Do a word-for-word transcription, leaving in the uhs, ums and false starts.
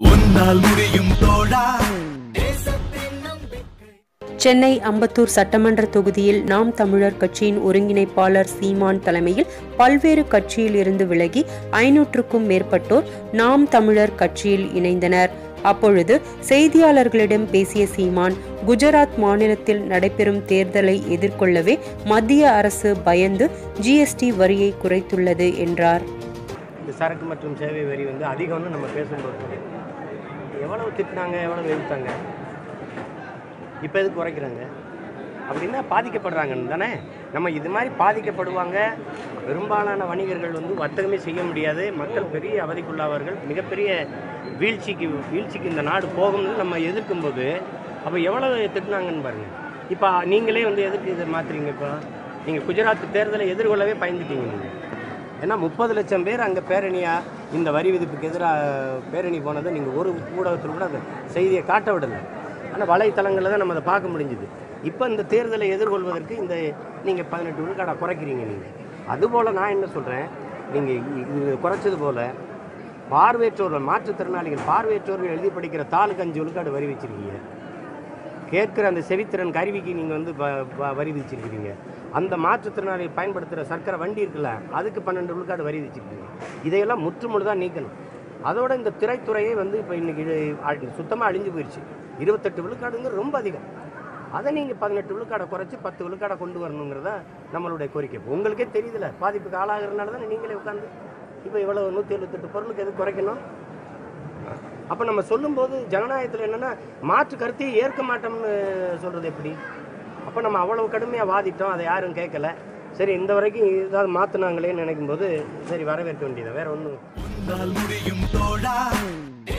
சென்னை அம்பத்தூர் சட்டமன்ற தொகுதியில் நாம் தமிழர் கட்சியின் ஒருங்கிணைப்பாளர் சீமான் தலைமையில் பல்வேறு கட்சியில் இருந்து விலகி ஐநூற்றுக்கும் மேற்பட்டோர் நாம் தமிழர் கட்சியில் இணைந்தனர். அப்பொழுது செய்தியாளர்களிடம் பேசிய சீமான், குஜராத் மாநிலத்தில் நடைபெறும் தேர்தலை எதிர்கொள்ளவே மத்திய அரசு பயந்து ஜிஎஸ்டி வரியை குறைத்துள்ளது என்றார். இந்த சரக்கு மற்றும் சேவை வரி வந்து அதிகம்னு நம்ம பேசும்போது எவ்வளவு திட்டினாங்க, எவ்வளவு எதிர்த்தாங்க, இப்போ எதுக்கு குறைக்கிறாங்க அப்படின்னா பாதிக்கப்படுறாங்கன்னு தானே. நம்ம இது மாதிரி பாதிக்கப்படுவாங்க. பெரும்பாலான வணிகர்கள் வந்து வர்த்தகமே செய்ய முடியாது, மக்கள் பெரிய அவதிக்குள்ளாவார்கள், மிகப்பெரிய வீழ்ச்சிக்கு வீழ்ச்சிக்கு இந்த நாடு போகும்னு நம்ம எதிர்க்கும்போது அப்போ எவ்வளவு திட்டினாங்கன்னு பாருங்கள். இப்போ நீங்களே வந்து எதுக்கு இதை மாற்றுறீங்க? இப்போ நீங்கள் குஜராத் தேர்தலை எதிர்கொள்ளவே பயந்துட்டீங்க நீங்கள். ஏன்னா முப்பது லட்சம் பேர் அங்கே பேரணியாக இந்த வரி விதிப்புக்கு எதிராக பேரணி போனதை நீங்கள் ஒரு ஊடகத்தில் கூட அந்த செய்தியை காட்ட விடலை. ஆனால் வலைத்தளங்களில் தான் நம்ம அதை பார்க்க முடிஞ்சுது. இப்போ இந்த தேர்தலை எதிர்கொள்வதற்கு இந்த நீங்கள் பதினெட்டு விழுக்காடை குறைக்கிறீங்க. நீங்கள் அதுபோல் நான் என்ன சொல்கிறேன், நீங்கள் இது குறைச்சது போல் பார்வையற்றோர்கள், மாற்றுத்திறனாளிகள் பார்வையற்றோர்கள் எழுதி படிக்கிற தாளுக்கு அஞ்சு விழுக்காடு வரி வச்சுருக்கீங்க. கேட்குற அந்த செவித்திறன் கருவிக்கு நீங்கள் வந்து வரி விதிச்சிருக்கிறீங்க. அந்த மாற்றுத்திறனாளிகள் பயன்படுத்துகிற சர்க்கரை வண்டி இருக்குல்ல, அதுக்கு பன்னெண்டு விழுக்காடு வரி விதிச்சிருக்கீங்க. இதையெல்லாம் முற்றுமுழுதாக நீக்கணும். அதோட இந்த திரைத்துறையே வந்து இப்போ இன்றைக்கி சுத்தமாக அழிஞ்சு போயிடுச்சு. இருபத்தெட்டு விழுக்காடுங்கிறது ரொம்ப அதிகம். அதை நீங்கள் பதினெட்டு விழுக்காடை குறைச்சி பத்து விழுக்காடை கொண்டு வரணுங்கிறத நம்மளுடைய கோரிக்கை. உங்களுக்கே தெரியுதுல்ல, பாதிப்புக்கு ஆளாகிறதுனால தானே நீங்களே உட்காந்து இப்போ இவ்வளோ நூற்றி எழுபத்தெட்டு பொருளுக்கு எது குறைக்கணும்? அப்போ நம்ம சொல்லும்போது ஜனநாயகத்தில் என்னென்னா மாற்று கருத்தையே ஏற்க மாட்டோம்னு சொல்கிறது எப்படி? அப்போ நம்ம அவ்வளவு கடுமையாக வாதிட்டோம், அதை யாரும் கேட்கல. சரி, இந்த வரைக்கும் ஏதாவது மாற்றினாங்களேன்னு நினைக்கும் போது சரி வரவேற்க வேண்டியதை, வேற ஒன்றும்.